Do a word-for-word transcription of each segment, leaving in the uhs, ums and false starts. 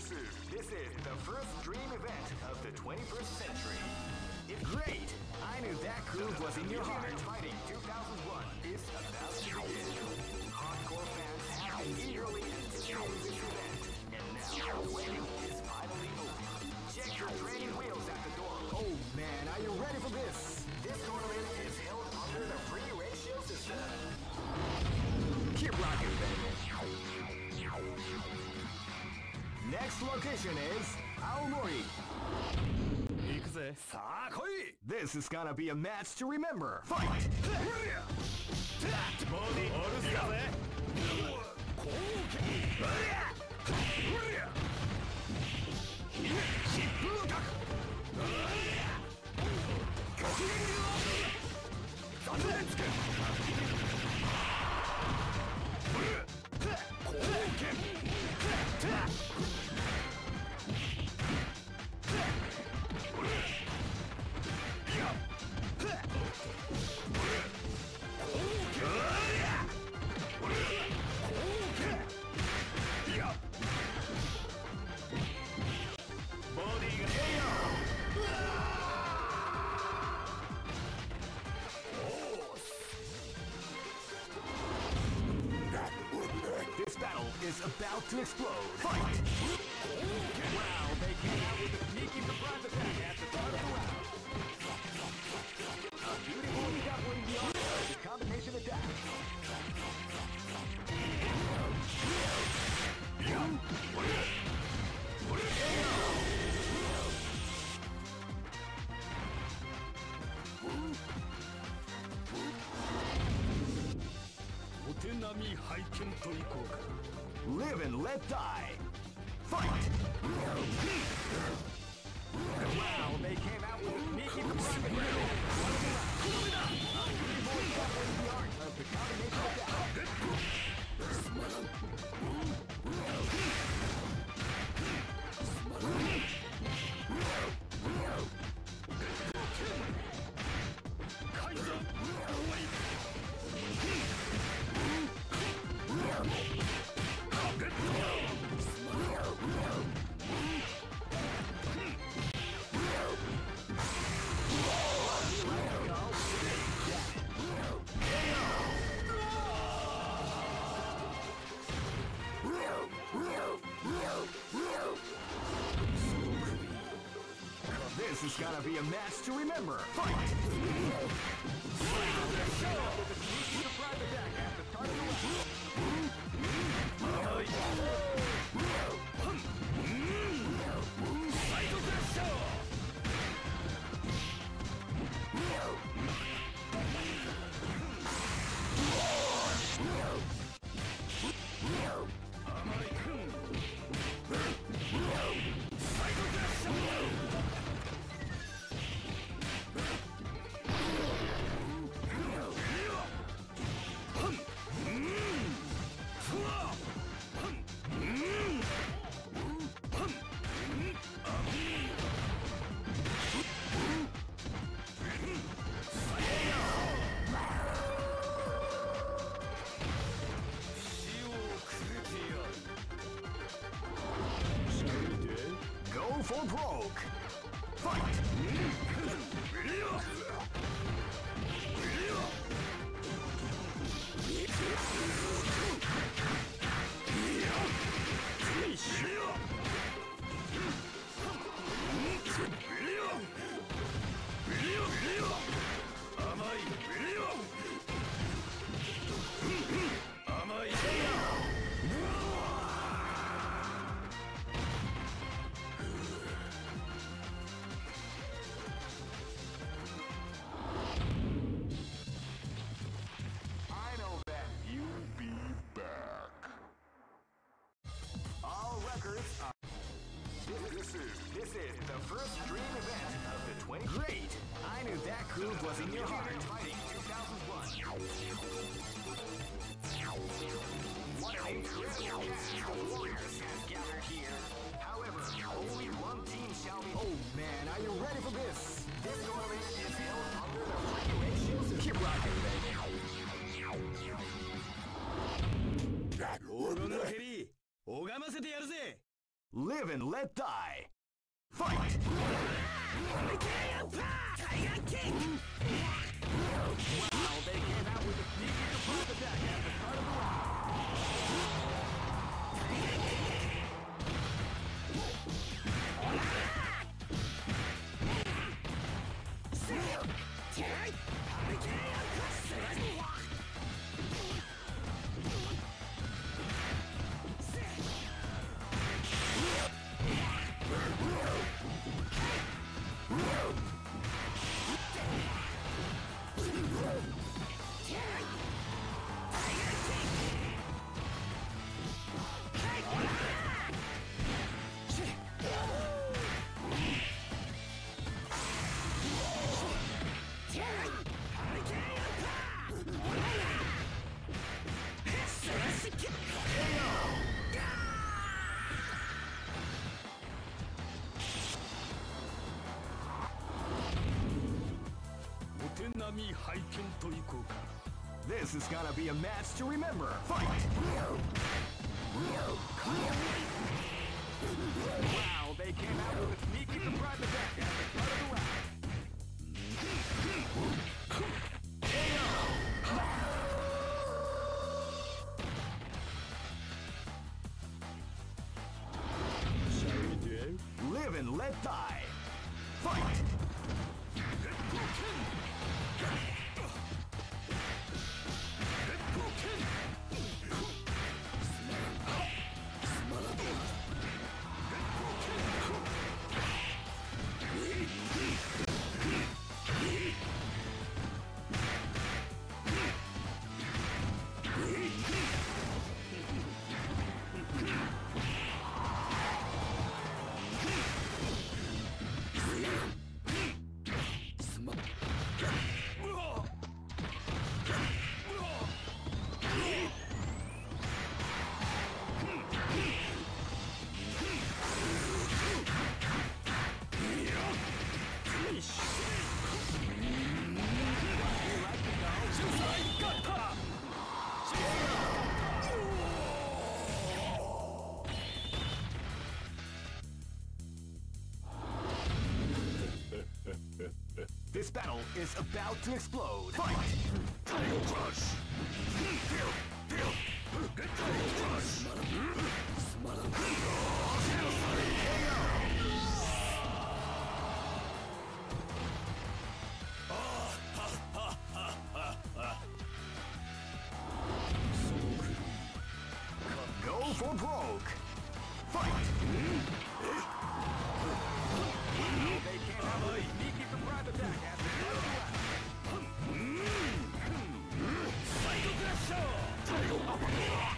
is this is the first dream event of the twenty-first century. It's great! I knew that groove was in your heart. Fighting two thousand one is about to begin. Hardcore fans have been eagerly anticipating this event, and now the waiting is finally over. Check your training wheels at the door. Oh man, are you ready for this? This tournament is held under the free ratio system. Keep rocking, baby. Next location is Aomori. This is gonna be a match to remember. Fight! This battle is about to explode. Fight! Wow, they came out with a sneaky surprise attack at the start of the round. A beautiful shuffling beyond the combination attack. Live and let die. Fight! Wow, they came out with a sneaky surprise attack. A beautiful shuffling the art of the combination attack. This is gonna be a match to remember. Fight! Surprise attack at the start of the round. Go for broke. Fight! This is the first dream event of the twenty. Great! I knew that groove was in your heart. Fighting two thousand one. What an incredible cast of warriors has gathered here. However, only one team shall be. Oh man, are you ready for this? This tournament is held under the free ratio system. Keep rocking, baby. 黄金の蹴り拝ませてやるぜ。 Live and let die. Fight! Wow, they came out with a sneaky surprise attack at the start of the round. This is gonna be a match to remember. Fight! Wow, they came out with a sneaky surprise attack at the start of the round. Live and let die. Fight! This battle is about to explode. Fight! Title Crush! Title Crush! Go for broke! Fight! They can't have a sneaky surprise attack at the start of the round. Psycho Crusher! Title Uppercut!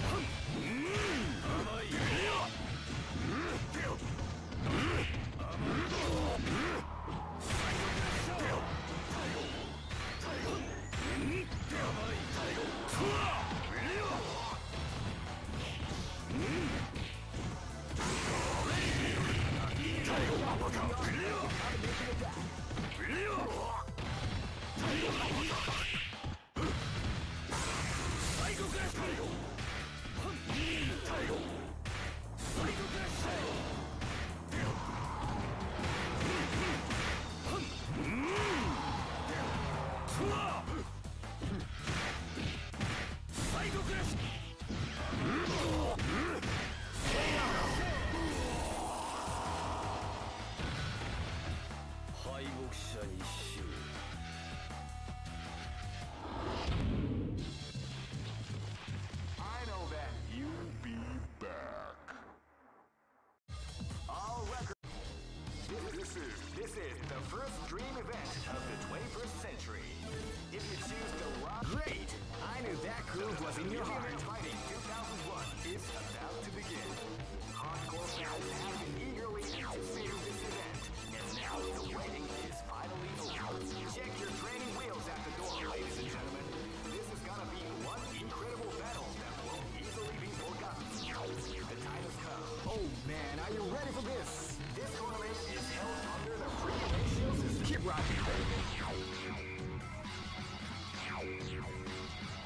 This is the first dream event of the twenty-first century. If you choose the wrong... Great! I knew that groove was in your heart. Fighting two thousand one is about to begin. Hardcore fans have been eagerly anticipating this event, and now the waiting is finally over. Check your training wheels at the door, ladies and gentlemen. This is gonna be one incredible battle that won't easily be forgotten. The time has come. Oh man, are you ready for this? This tournament is held under the free ratio system. Keep rocking, baby.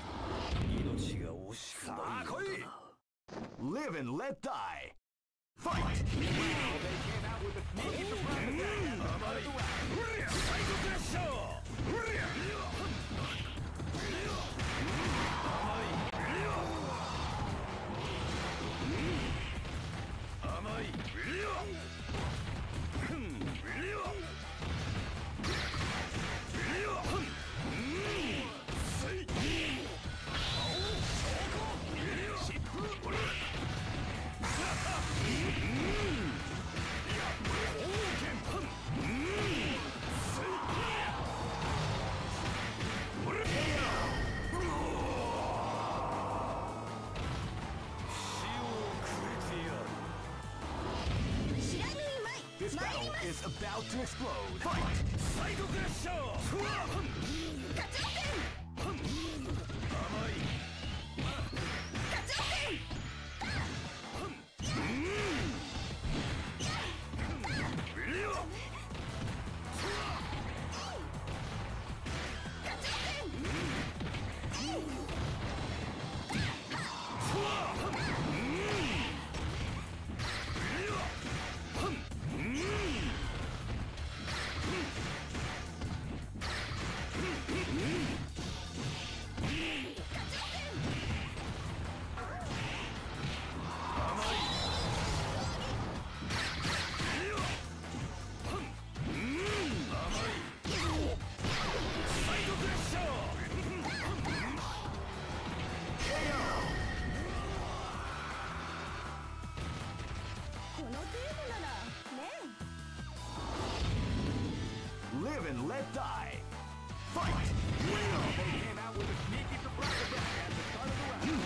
Live and let die. Fight! Fight! Wow, they came out with a sneaky surprise attack at the start of the round. Psycho Crash! This battle is about to explode. Fight! Psycho Crash! Live and let die. Fight! Wow, they came out with a sneaky surprise attack at the start of the round.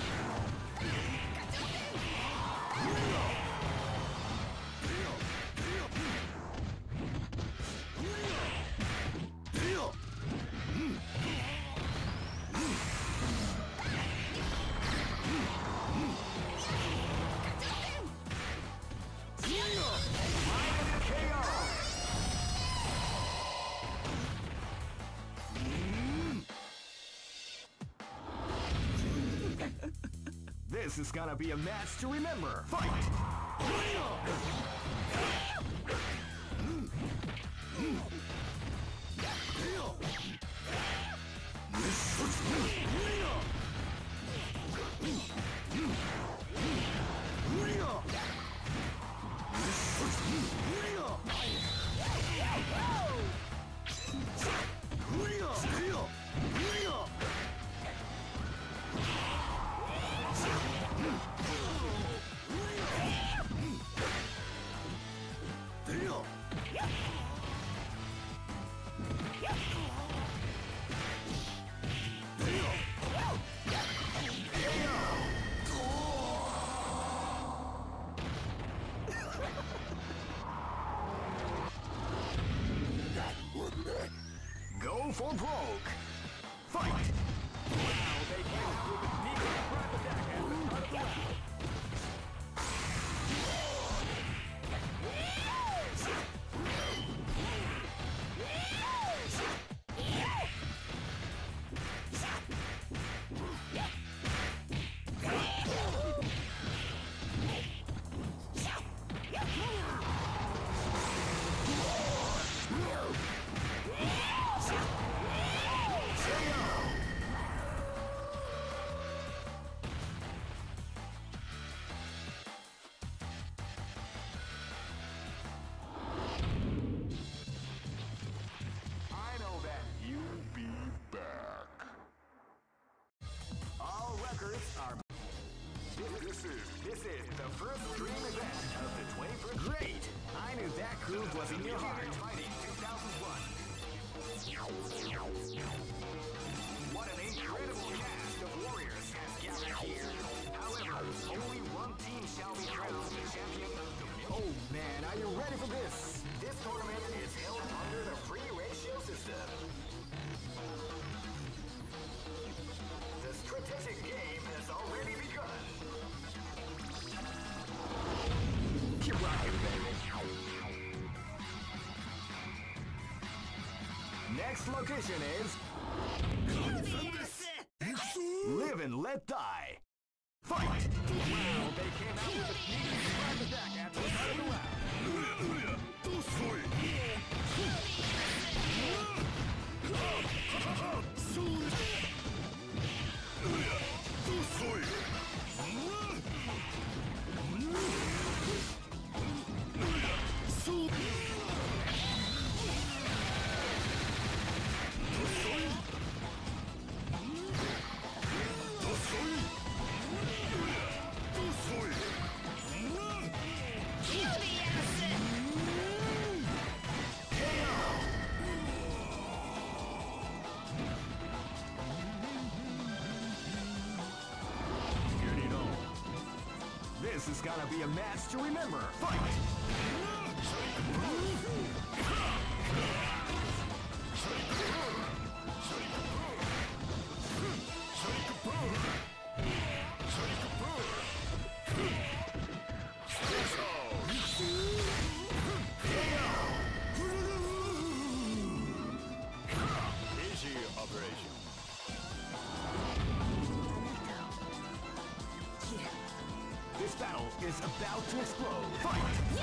This is gonna be a match to remember. Fight! Go for broke. Fight! Wow, they came out with a sneaky surprise attack at the start of the round. This is, this is the first dream event of the twenty-first. Great! I knew that groove was in your heart. Fighting two thousand one. What an incredible cast of warriors has gathered here. However, only one team shall be crowned the champion of the... Oh man, are you ready for this? This tournament is held under the free ratio system. The strategic game has already begun. Keep rocking, baby. Next location is... Live and let die. Fight! Wow, they came out with a sneaky surprise attack at the This is gonna be a match to remember. Fight! Easy operation. This battle is about to explode. Fight! Yeah!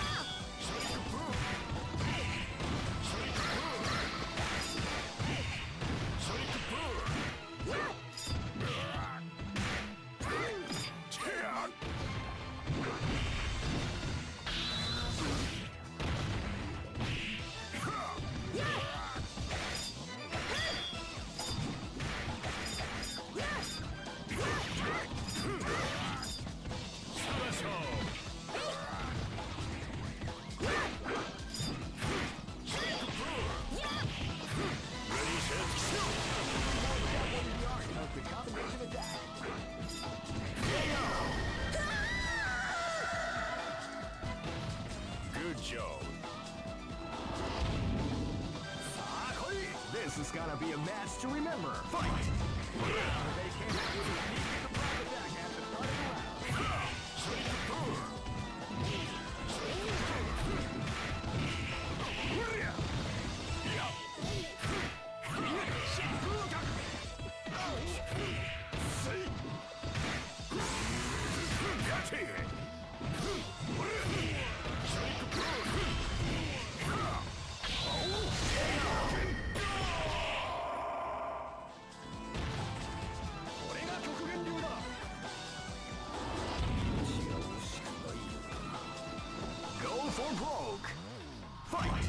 Good job. This is gonna be a match to remember. Fight! They came out with a sneak surprise attack at the start of the round. Go for broke. Fight!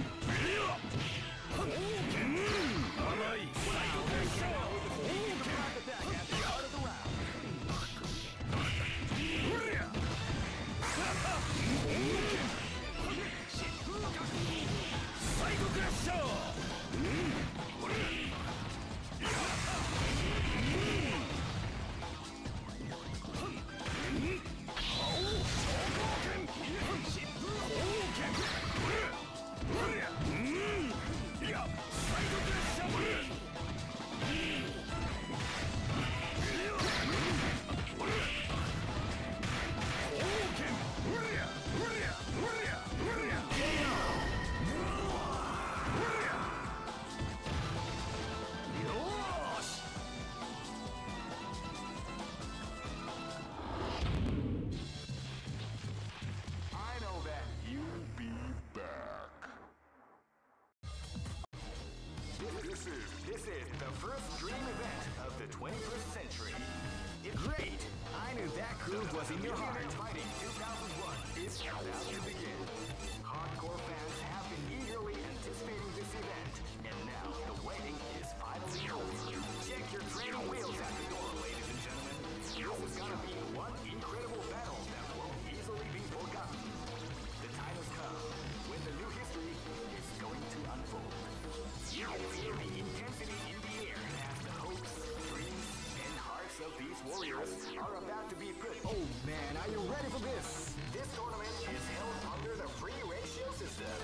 This is the first dream event of the twenty-first century. If great, I knew that groove was in your heart. Fighting two thousand one is about to begin. Hardcore fans have been eagerly anticipating this event, and now the waiting is finally over. Check your training wheels at the door, ladies and gentlemen. This is gonna be one incredible battle that won't easily be forgotten. The time has come when the new history is going to unfold. You can feel the intensity in the air as the hopes, dreams, and hearts of these warriors are about to be put. Oh man, are you ready for this? This tournament is held under the free ratio system.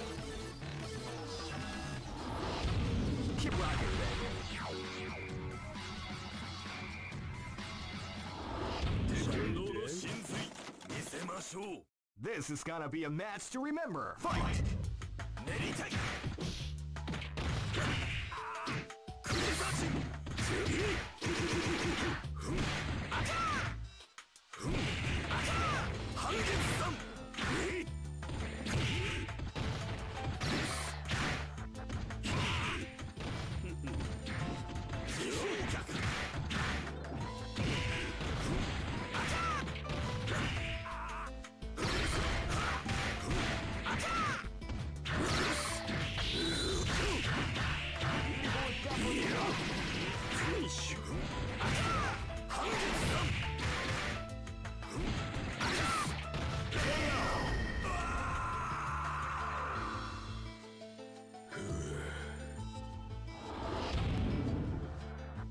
Keep rocking, baby. This is gonna be a match to remember. Fight!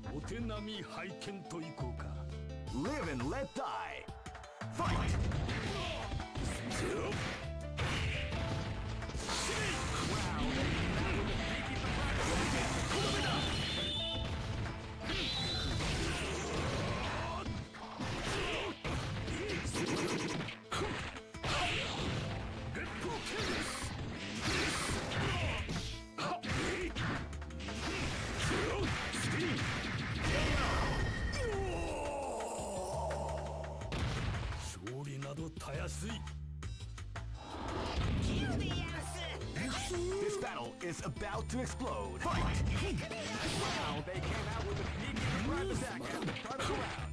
Live and let die. Fight! battle is about to explode. Fight! Wow, they came out with a sneaky surprise attack at the start of the round.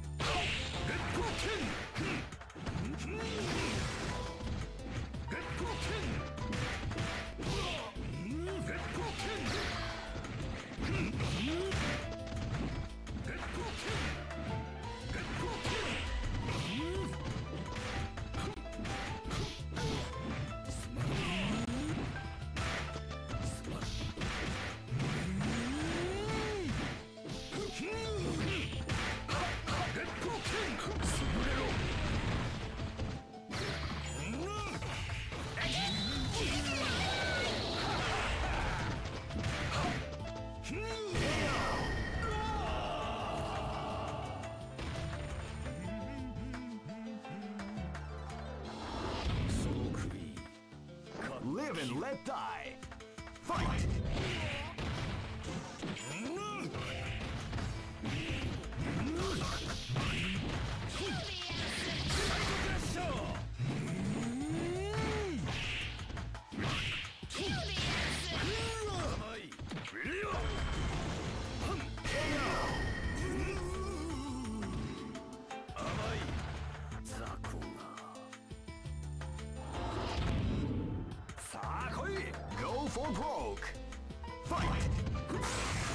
Live and let die. Fight! Go for broke. Fight!